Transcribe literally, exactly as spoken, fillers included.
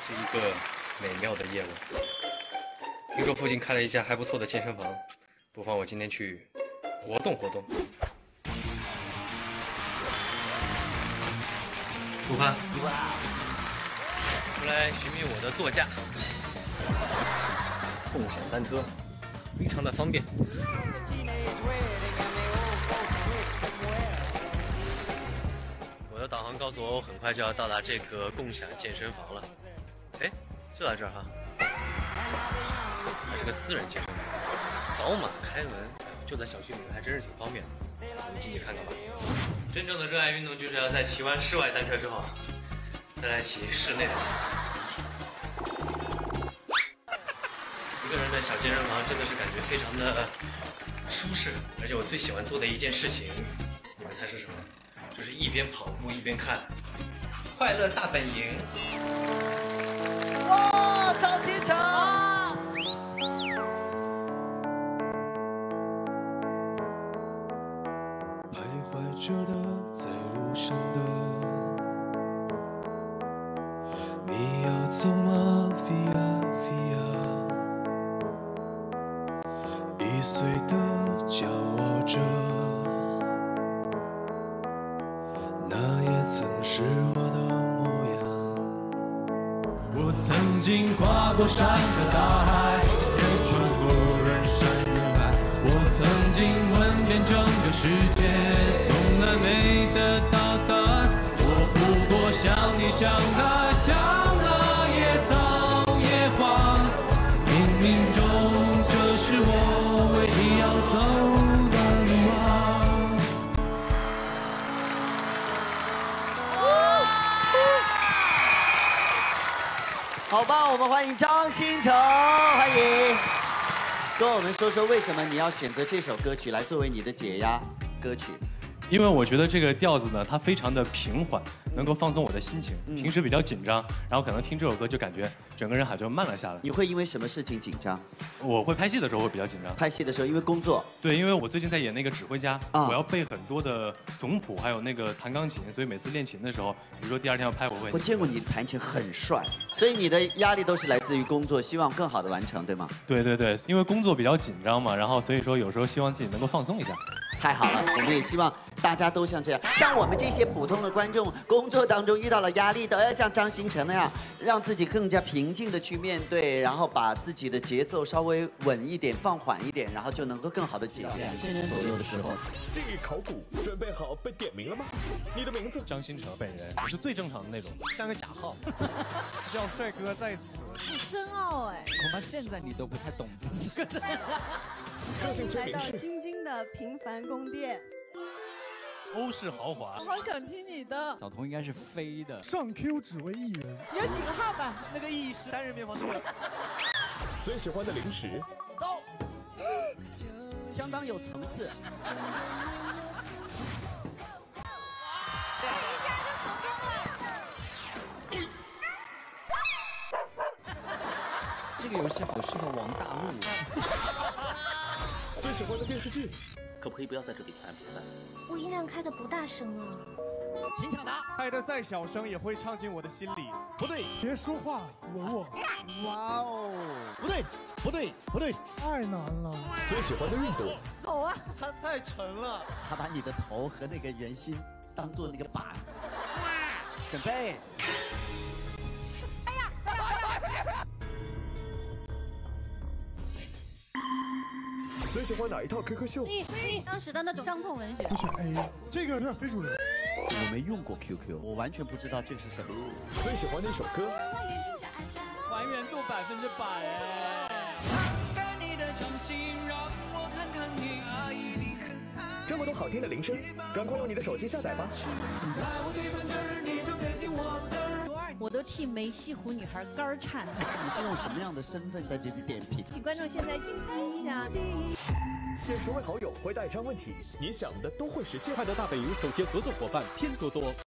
是一个美妙的夜晚。听说附近开了一家还不错的健身房，不妨我今天去活动活动。顾帆，出来寻觅我的座驾。共享单车，非常的方便。我的导航告诉我，我很快就要到达这个共享健身房了。哎，就在这儿哈，它是个私人健身房，扫码开门，就在小区里面，还真是挺方便的。我们进去看看吧。真正的热爱运动，就是要在骑完室外单车之后，再来骑室内的。一个人的小健身房真的是感觉非常的舒适，而且我最喜欢做的一件事情，你们猜是什么？就是一边跑步一边看《快乐大本营》。 哇，张新成！ 徘徊着的，在路上的，你要走吗 ？Via Via， 易碎的骄傲着。那也曾是我的模样。我曾经跨过山和大海，也穿过人山人海。我曾经问遍整个世界，从来没得到答案。我付过像你想的，像了也脏也黄。冥冥中，这是我唯一要走的路啊。 好棒！我们欢迎张新成，欢迎。跟我们说说为什么你要选择这首歌曲来作为你的解压歌曲？ 因为我觉得这个调子呢，它非常的平缓，能够放松我的心情。 嗯、 平时比较紧张，然后可能听这首歌就感觉整个人好像慢了下来。 你会因为什么事情紧张？ 我会拍戏的时候会比较紧张。 拍戏的时候，因为工作。 对，因为我最近在演那个指挥家， 啊、 我要背很多的总谱，还有那个弹钢琴，所以每次练琴的时候，比如说第二天要拍，我会。 我见过你弹琴很帅，所以你的压力都是来自于工作，希望更好的完成，对吗？ 对对对，因为工作比较紧张嘛，然后所以说有时候希望自己能够放松一下。 太好了，我们也希望大家都像这样，像我们这些普通的观众，工作当中遇到了压力，都要像张新成那样，让自己更加平静的去面对，然后把自己的节奏稍微稳一点、放缓一点，然后就能够更好的解决。 两千年左右的时候， 今日考古准备好被点名了吗？你的名字？ 张新成本人，我是最正常的那种，像个假号。 叫帅哥在此， 很深奥哎， 恐怕现在你都不太懂这四个字。 个性签名是来到京津的平凡宫殿， 欧式豪华。 我好想听你的。 小童应该是飞的。 上 Q 只为一人。 有几个号码？ 那个一是单人面房对了。 最喜欢的零食？ 走，相当有层次。 这个游戏好适合王大陆。 最喜欢的电视剧？ 可不可以不要在这里谈比赛？ 我音量开的不大声啊。 请抢答，开的再小声也会唱进我的心里。不对，别说话，吻我。 哇哦， 不对，不对，不对，太难了。 最喜欢的运动？ 头啊， 它太沉了。 他把你的头和那个圆心当做那个板。准备。哎呀！ 最喜欢哪一套 Q Q 秀？ 你你当时的那种伤痛文学。 不选 A， 这个有点非主流。 我没用过 Q Q， 我完全不知道这是什么。 最喜欢的一首歌？ 还原度百分之百哎！ 这么多好听的铃声，赶快用你的手机下载吧。 我都替梅溪湖女孩肝颤。 你是用什么样的身份在这里点评？ 请观众现在竞猜一下。 点十位好友回答一张问题，你想的都会实现。 快乐大本营首届合作伙伴拼多多。